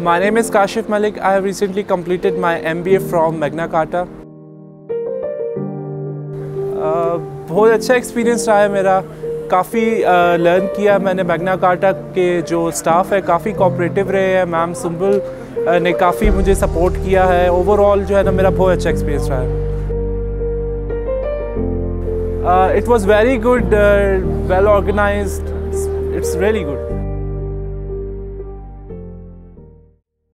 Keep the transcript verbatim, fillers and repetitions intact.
My name is Kashif Malik. I have recently completed my M B A from Magna Carta. uh, बहुत अच्छा experience रहा है मेरा, काफ़ी लर्न uh, किया मैंने। मैग्ना कार्टा के जो स्टाफ है काफ़ी कोऑपरेटिव रहे हैं। मैम सुंबुल uh, ने काफ़ी मुझे सपोर्ट किया है। ओवरऑल जो है ना मेरा बहुत अच्छा एक्सपीरियंस रहा है। It was very good, well organised, it's really good.